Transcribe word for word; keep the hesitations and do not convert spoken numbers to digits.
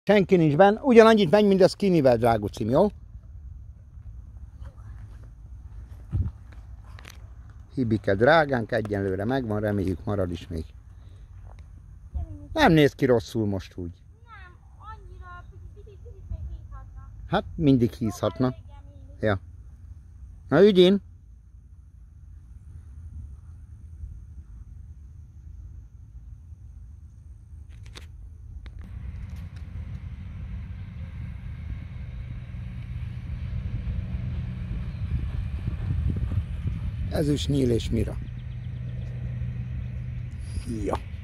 Senki nincs benne. Ugyanannyit megy, mint a skinnyvel, drágucim, jó? Hibike drágánk egyenlőre megvan, reméljük marad is még. Nem néz ki rosszul most úgy. Nem, annyira picit még hízhatna. Hát mindig hízhatna. Ja. Na ügyén! Ezüst nyíl és mira. Ja.